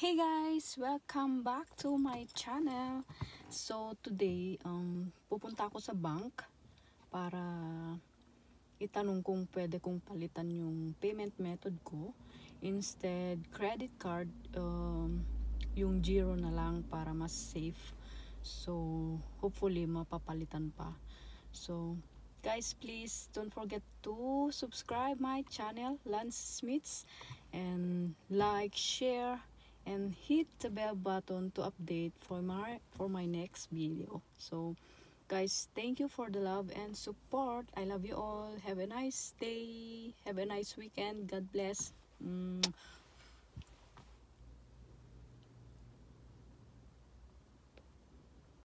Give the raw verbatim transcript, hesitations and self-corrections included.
Hey guys! Welcome back to my channel. So today, um, pupunta ako sa bank para itanong kung pwede kong palitan yung payment method ko. Instead, credit card, um, yung zero na lang para mas safe. So hopefully mapapalitan pa. So guys, please don't forget to subscribe my channel, Lance Smiths, and like, share, and hit the bell button to update for my for my next video. So guys, thank you for the love and support. I love you all. Have a nice day. Have a nice weekend. God bless. Mm.